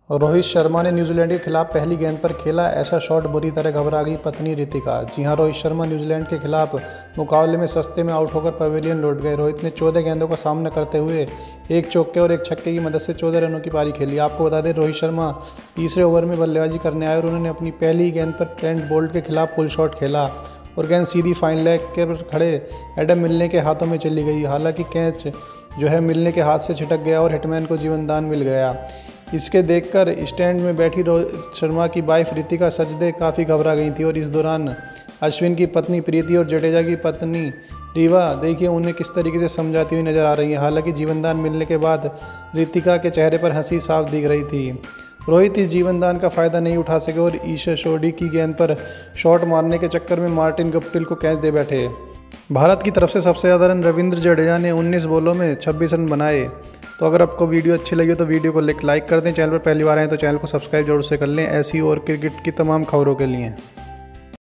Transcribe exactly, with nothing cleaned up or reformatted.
रोहित शर्मा ने न्यूजीलैंड के खिलाफ पहली गेंद पर खेला ऐसा शॉट, बुरी तरह घबरा गई पत्नी रितिका। जी हां, रोहित शर्मा न्यूजीलैंड के खिलाफ मुकाबले में सस्ते में आउट होकर पवेलियन लौट गए। रोहित ने चौदह गेंदों का सामना करते हुए एक चौके और एक छक्के की मदद से चौदह रनों की पारी खेली। आपको बता दें, रोहित शर्मा तीसरे ओवर में बल्लेबाजी करने आए और उन्होंने अपनी पहली गेंद पर ट्रेंट बोल्ट के खिलाफ पुल शॉट खेला और गेंद सीधी फाइन लेग के पर खड़े एडम मिलने के हाथों में चली गई। हालांकि कैच जो है मिलने के हाथ से छिटक गया और हिटमैन को जीवनदान मिल गया। इसके देखकर स्टैंड में बैठी रोहित शर्मा की वाइफ रितिका सजदे काफ़ी घबरा गई थी और इस दौरान अश्विन की पत्नी प्रीति और जडेजा की पत्नी रीवा देखिए उन्हें किस तरीके से समझाती हुई नजर आ रही है। हालांकि जीवनदान मिलने के बाद रितिका के चेहरे पर हंसी साफ दिख रही थी। रोहित इस जीवनदान का फ़ायदा नहीं उठा सके और ईशा सोडी की गेंद पर शॉट मारने के चक्कर में मार्टिन गप्टिल को कैच दे बैठे। भारत की तरफ से सबसे ज़्यादा रन रविंद्र जडेजा ने उन्नीस बॉलों में छब्बीस रन बनाए। तो अगर आपको वीडियो अच्छी लगी हो तो वीडियो को लाइक कर दें। चैनल पर पहली बार आए तो चैनल को सब्सक्राइब जरूर से कर लें ऐसी और क्रिकेट की तमाम खबरों के लिए।